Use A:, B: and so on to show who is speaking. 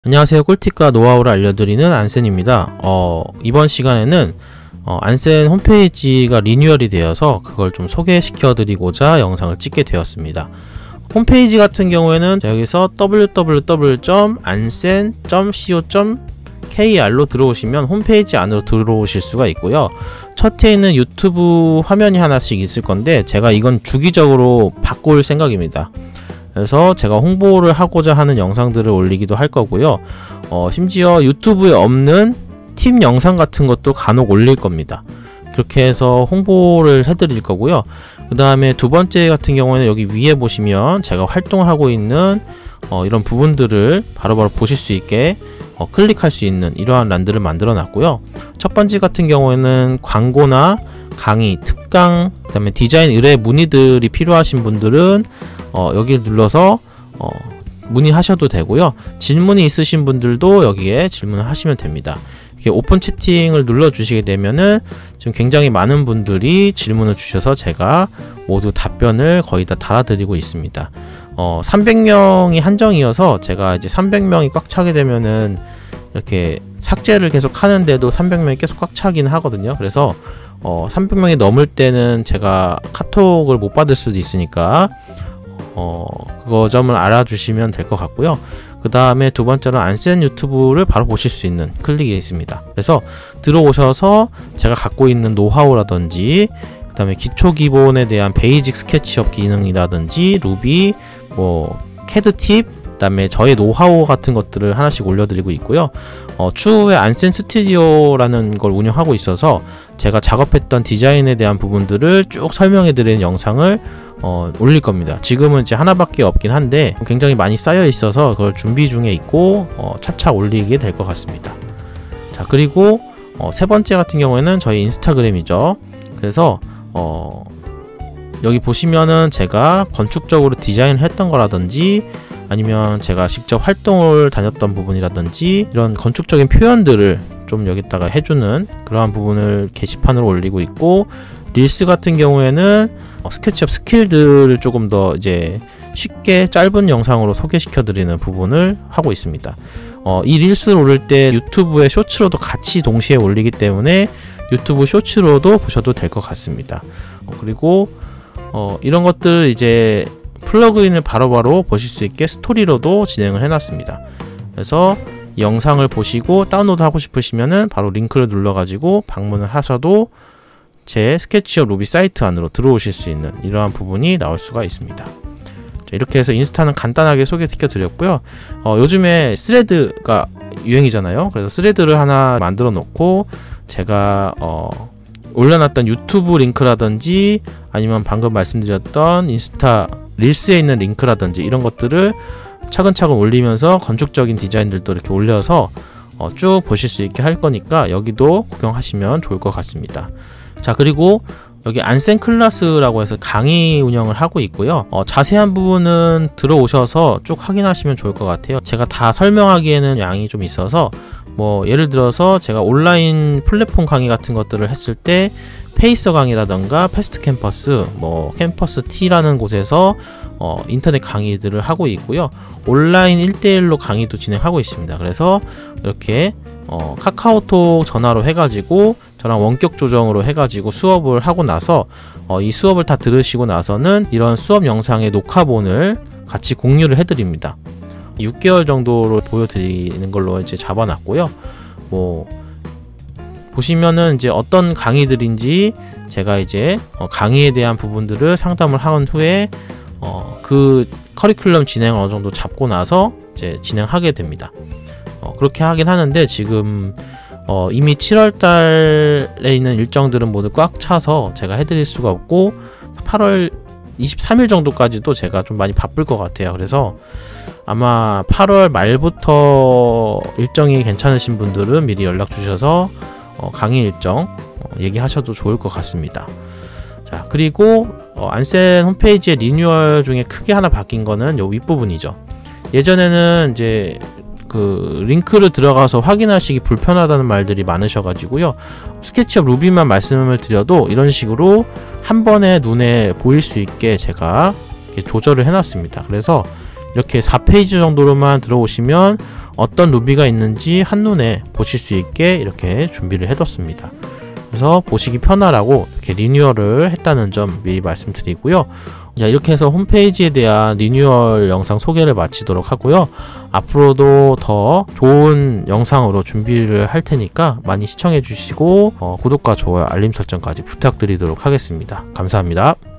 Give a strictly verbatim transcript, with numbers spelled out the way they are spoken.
A: 안녕하세요. 꿀팁과 노하우를 알려드리는 안센입니다. 어, 이번 시간에는 어, 안센 홈페이지가 리뉴얼이 되어서 그걸 좀 소개시켜 드리고자 영상을 찍게 되었습니다. 홈페이지 같은 경우에는 여기서 더블유 더블유 더블유 점 안센 점 씨오 점 케이알로 들어오시면 홈페이지 안으로 들어오실 수가 있고요. 첫에 있는 유튜브 화면이 하나씩 있을 건데 제가 이건 주기적으로 바꿀 생각입니다. 그래서 제가 홍보를 하고자 하는 영상들을 올리기도 할 거고요. 어, 심지어 유튜브에 없는 팁 영상 같은 것도 간혹 올릴 겁니다. 그렇게 해서 홍보를 해드릴 거고요. 그 다음에 두 번째 같은 경우에는 여기 위에 보시면 제가 활동하고 있는 어, 이런 부분들을 바로바로 보실 수 있게 어, 클릭할 수 있는 이러한 란들을 만들어 놨고요. 첫 번째 같은 경우에는 광고나 강의, 특강, 그 다음에 디자인 의뢰 문의들이 필요하신 분들은 어, 여기를 눌러서 어, 문의하셔도 되고요. 질문이 있으신 분들도 여기에 질문을 하시면 됩니다. 이렇게 오픈 채팅을 눌러 주시게 되면은 지금 굉장히 많은 분들이 질문을 주셔서 제가 모두 답변을 거의 다 달아드리고 있습니다. 어, 삼백 명이 한정이어서 제가 이제 삼백 명이 꽉 차게 되면은 이렇게 삭제를 계속 하는데도 삼백 명이 계속 꽉 차긴 하거든요. 그래서 어, 삼백 명이 넘을 때는 제가 카톡을 못 받을 수도 있으니까 어, 그거 점을 알아주시면 될 것 같고요. 그 다음에 두 번째로 안센 유튜브를 바로 보실 수 있는 클릭이 있습니다. 그래서 들어오셔서 제가 갖고 있는 노하우라든지 그 다음에 기초 기본에 대한 베이직 스케치업 기능이라든지 루비, 뭐 캐드 팁, 그 다음에 저의 노하우 같은 것들을 하나씩 올려드리고 있고요. 어, 추후에 안센 스튜디오라는 걸 운영하고 있어서 제가 작업했던 디자인에 대한 부분들을 쭉 설명해드리는 영상을 어, 올릴 겁니다. 지금은 이제 하나밖에 없긴 한데 굉장히 많이 쌓여 있어서 그걸 준비 중에 있고 어, 차차 올리게 될 것 같습니다. 자, 그리고 어, 세 번째 같은 경우에는 저희 인스타그램이죠. 그래서 어, 여기 보시면은 제가 건축적으로 디자인을 했던 거라든지 아니면 제가 직접 활동을 다녔던 부분이라든지 이런 건축적인 표현들을 좀 여기다가 해주는 그러한 부분을 게시판으로 올리고 있고, 릴스 같은 경우에는 어, 스케치업 스킬들을 조금 더 이제 쉽게 짧은 영상으로 소개시켜 드리는 부분을 하고 있습니다. 어, 이 릴스를 올릴 때 유튜브의 쇼츠로도 같이 동시에 올리기 때문에 유튜브 쇼츠로도 보셔도 될 것 같습니다. 어, 그리고 어, 이런 것들 이제 플러그인을 바로바로 보실 수 있게 스토리로도 진행을 해놨습니다. 그래서 이 영상을 보시고 다운로드 하고 싶으시면은 바로 링크를 눌러 가지고 방문을 하셔도 제 스케치업 루비 사이트 안으로 들어오실 수 있는 이러한 부분이 나올 수가 있습니다. 자, 이렇게 해서 인스타는 간단하게 소개시켜 드렸고요. 어, 요즘에 스레드가 유행이잖아요. 그래서 스레드를 하나 만들어 놓고 제가 어, 올려놨던 유튜브 링크라든지 아니면 방금 말씀드렸던 인스타 릴스에 있는 링크라든지 이런 것들을 차근차근 올리면서 건축적인 디자인들도 이렇게 올려서 어, 쭉 보실 수 있게 할 거니까 여기도 구경하시면 좋을 것 같습니다. 자, 그리고 여기 안센 클래스라고 해서 강의 운영을 하고 있고요. 어, 자세한 부분은 들어오셔서 쭉 확인하시면 좋을 것 같아요. 제가 다 설명하기에는 양이 좀 있어서 뭐 예를 들어서 제가 온라인 플랫폼 강의 같은 것들을 했을 때 페이서 강의라던가 패스트 캠퍼스, 뭐 캠퍼스 T라는 곳에서 어, 인터넷 강의들을 하고 있고요. 온라인 일 대일로 강의도 진행하고 있습니다. 그래서 이렇게 어, 카카오톡 전화로 해가지고 저랑 원격 조정으로 해가지고 수업을 하고 나서 어, 이 수업을 다 들으시고 나서는 이런 수업 영상의 녹화본을 같이 공유를 해드립니다. 육 개월 정도로 보여드리는 걸로 이제 잡아놨고요. 뭐 보시면은 이제 어떤 강의들인지 제가 이제 어, 강의에 대한 부분들을 상담을 한 후에 어, 그 커리큘럼 진행을 어느 정도 잡고 나서 이제 진행하게 됩니다. 어, 그렇게 하긴 하는데 지금 어, 이미 칠월 달에 있는 일정들은 모두 꽉 차서 제가 해드릴 수가 없고 팔월 이십삼일 정도까지도 제가 좀 많이 바쁠 것 같아요. 그래서 아마 팔월 말부터 일정이 괜찮으신 분들은 미리 연락 주셔서 어, 강의 일정 어, 얘기하셔도 좋을 것 같습니다. 자, 그리고 어, 안센 홈페이지의 리뉴얼 중에 크게 하나 바뀐 거는 요 윗부분이죠. 예전에는 이제 그 링크를 들어가서 확인하시기 불편하다는 말들이 많으셔가지고요. 스케치업 루비만 말씀을 드려도 이런 식으로 한 번에 눈에 보일 수 있게 제가 이렇게 조절을 해놨습니다. 그래서 이렇게 사 페이지 정도로만 들어오시면 어떤 루비가 있는지 한눈에 보실 수 있게 이렇게 준비를 해뒀습니다. 그래서 보시기 편하라고 이렇게 리뉴얼을 했다는 점 미리 말씀드리고요. 자, 이렇게 해서 홈페이지에 대한 리뉴얼 영상 소개를 마치도록 하고요. 앞으로도 더 좋은 영상으로 준비를 할 테니까 많이 시청해 주시고 어, 구독과 좋아요, 알림 설정까지 부탁드리도록 하겠습니다. 감사합니다.